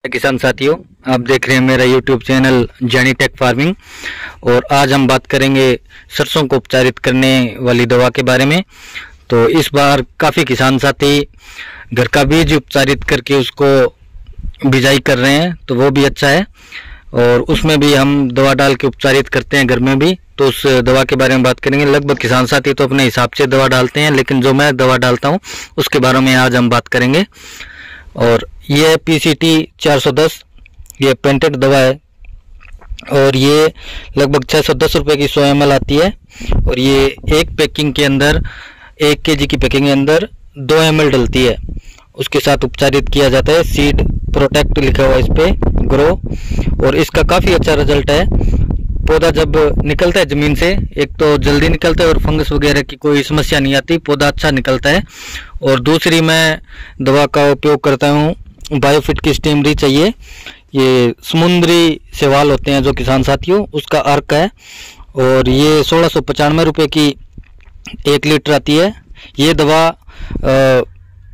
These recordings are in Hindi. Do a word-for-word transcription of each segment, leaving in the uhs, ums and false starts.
किसान साथियों, आप देख रहे हैं मेरा YouTube channel Jaini tech farming. और आज हम बात करेंगे सरसों को उपचारित करने वाली दवा के बारे में। तो इस बार काफ़ी किसान साथी घर का बीज उपचारित करके उसको बिजाई कर रहे हैं, तो वो भी अच्छा है। और उसमें भी हम दवा डाल के उपचारित करते हैं घर में भी, तो उस दवा के बारे में बात करेंगे। लगभग किसान साथी तो अपने हिसाब से दवा डालते हैं, लेकिन जो मैं दवा डालता हूँ उसके बारे में आज हम बात करेंगे। और ये पी सी टी चार सौ दस, ये पेंटेड दवा है और ये लगभग छः सौ दस रुपये की सौ एम एल आती है। और ये एक पैकिंग के अंदर, एक के जी की पैकिंग के अंदर दो एम एल डलती है। उसके साथ उपचारित किया जाता है। सीड प्रोटेक्ट लिखा हुआ है इस पे, ग्रो। और इसका काफ़ी अच्छा रिजल्ट है। पौधा जब निकलता है ज़मीन से, एक तो जल्दी निकलता है और फंगस वगैरह की कोई समस्या नहीं आती, पौधा अच्छा निकलता है। और दूसरी मैं दवा का उपयोग करता हूँ बायोफिट की स्टीम री चाहिए। ये समुद्री शैवाल होते हैं जो किसान साथियों, उसका अर्क है। और ये सोलह सौ पचानवे रुपये की एक लीटर आती है। ये दवा आ,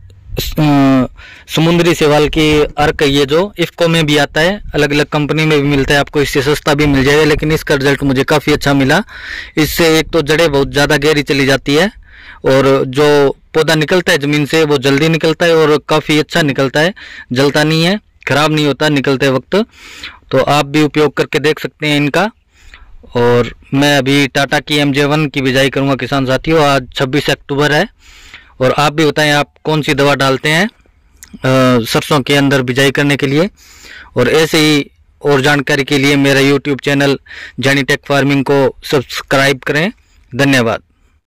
समुद्री शैवाल की अर्क, ये जो इफ्को में भी आता है, अलग अलग कंपनी में भी मिलता है, आपको इससे सस्ता भी मिल जाएगा। लेकिन इसका रिजल्ट मुझे काफ़ी अच्छा मिला। इससे एक तो जड़ें बहुत ज़्यादा गहरी चली जाती है और जो पौधा निकलता है ज़मीन से वो जल्दी निकलता है और काफ़ी अच्छा निकलता है, जलता नहीं है, ख़राब नहीं होता निकलते वक्त। तो आप भी उपयोग करके देख सकते हैं इनका। और मैं अभी टाटा की एम जे वन की बिजाई करूँगा किसान साथियों। आज छब्बीस अक्टूबर है। और आप भी बताएं आप कौन सी दवा डालते हैं सरसों के अंदर बिजाई करने के लिए। और ऐसे ही और जानकारी के लिए मेरा YouTube channel Jaini tech farming को सब्सक्राइब करें। धन्यवाद।